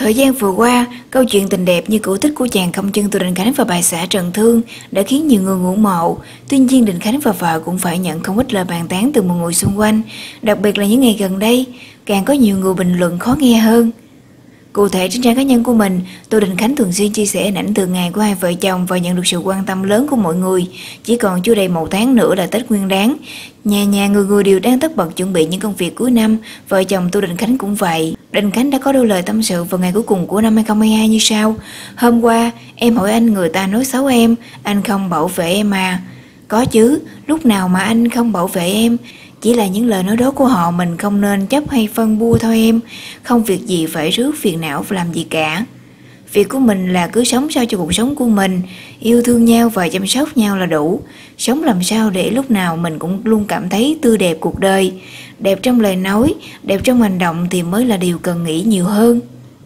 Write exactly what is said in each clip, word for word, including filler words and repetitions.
Thời gian vừa qua, câu chuyện tình đẹp như cũ tích của chàng công chân Tô Đình Khánh và bà xã Trần Thương đã khiến nhiều người ngưỡng mộ. Tuy nhiên, Đình Khánh và vợ cũng phải nhận không ít lời bàn tán từ mọi người xung quanh, đặc biệt là những ngày gần đây, càng có nhiều người bình luận khó nghe hơn. Cụ thể, trên trang cá nhân của mình, Tô Đình Khánh thường xuyên chia sẻ hình ảnh thường ngày của hai vợ chồng và nhận được sự quan tâm lớn của mọi người. Chỉ còn chưa đầy một tháng nữa là Tết Nguyên Đán, nhà nhà người người đều đang tất bật chuẩn bị những công việc cuối năm. Vợ chồng Tô Đình Khánh cũng vậy. Đình Khánh đã có đôi lời tâm sự vào ngày cuối cùng của năm hai không hai hai như sau: "Hôm qua em hỏi anh, người ta nói xấu em, anh không bảo vệ em à? Có chứ, lúc nào mà anh không bảo vệ em? Chỉ là những lời nói đó của họ, mình không nên chấp hay phân bua thôi em. Không việc gì phải rước phiền não làm gì cả. Việc của mình là cứ sống sao cho cuộc sống của mình, yêu thương nhau và chăm sóc nhau là đủ. Sống làm sao để lúc nào mình cũng luôn cảm thấy tươi đẹp cuộc đời. Đẹp trong lời nói, đẹp trong hành động thì mới là điều cần nghĩ nhiều hơn."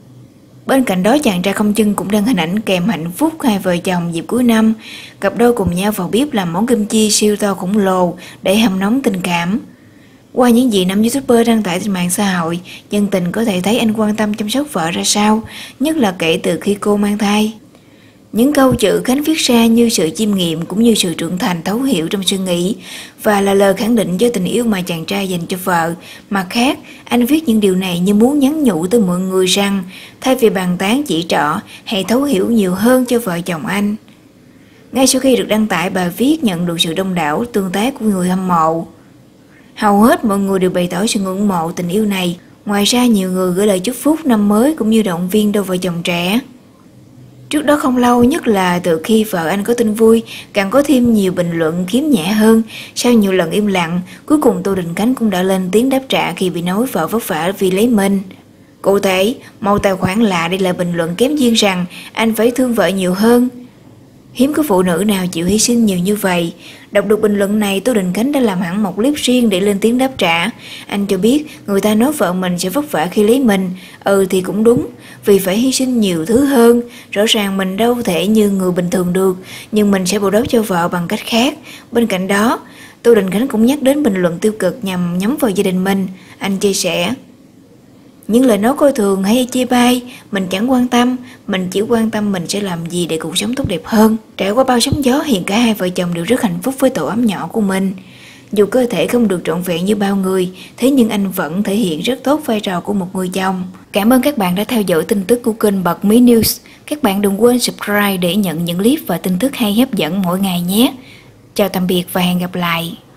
Bên cạnh đó, chàng trai công chân cũng đăng hình ảnh kèm hạnh phúc hai vợ chồng dịp cuối năm. Cặp đôi cùng nhau vào bếp làm món kim chi siêu to khổng lồ để hâm nóng tình cảm. Qua những gì nam YouTuber đăng tải trên mạng xã hội, dân tình có thể thấy anh quan tâm chăm sóc vợ ra sao, nhất là kể từ khi cô mang thai. Những câu chữ Khánh viết ra như sự chiêm nghiệm cũng như sự trưởng thành thấu hiểu trong suy nghĩ, và là lời khẳng định cho tình yêu mà chàng trai dành cho vợ. Mặt khác, anh viết những điều này như muốn nhắn nhủ tới mọi người rằng thay vì bàn tán chỉ trỏ, hãy thấu hiểu nhiều hơn cho vợ chồng anh. Ngay sau khi được đăng tải, bài viết nhận được sự đông đảo tương tác của người hâm mộ. Hầu hết mọi người đều bày tỏ sự ngưỡng mộ tình yêu này. Ngoài ra, nhiều người gửi lời chúc phúc năm mới cũng như động viên đôi vợ chồng trẻ. Trước đó không lâu, nhất là từ khi vợ anh có tin vui, càng có thêm nhiều bình luận khiếm nhã hơn. Sau nhiều lần im lặng, cuối cùng Tô Đình Khánh cũng đã lên tiếng đáp trả khi bị nói vợ vất vả vì lấy mình. Cụ thể, một tài khoản lạ đây là bình luận kém duyên rằng anh phải thương vợ nhiều hơn. Hiếm có phụ nữ nào chịu hy sinh nhiều như vậy. Đọc được bình luận này, Tô Đình Khánh đã làm hẳn một clip riêng để lên tiếng đáp trả. Anh cho biết người ta nói vợ mình sẽ vất vả khi lấy mình. Ừ thì cũng đúng, vì phải hy sinh nhiều thứ hơn. Rõ ràng mình đâu thể như người bình thường được, nhưng mình sẽ bù đắp cho vợ bằng cách khác. Bên cạnh đó, Tô Đình Khánh cũng nhắc đến bình luận tiêu cực nhằm nhắm vào gia đình mình. Anh chia sẻ: "Những lời nói coi thường hay chê bai, mình chẳng quan tâm, mình chỉ quan tâm mình sẽ làm gì để cuộc sống tốt đẹp hơn." Trải qua bao sóng gió, hiện cả hai vợ chồng đều rất hạnh phúc với tổ ấm nhỏ của mình. Dù cơ thể không được trọn vẹn như bao người, thế nhưng anh vẫn thể hiện rất tốt vai trò của một người chồng. Cảm ơn các bạn đã theo dõi tin tức của kênh Bật Mí News. Các bạn đừng quên subscribe để nhận những clip và tin tức hay hấp dẫn mỗi ngày nhé. Chào tạm biệt và hẹn gặp lại.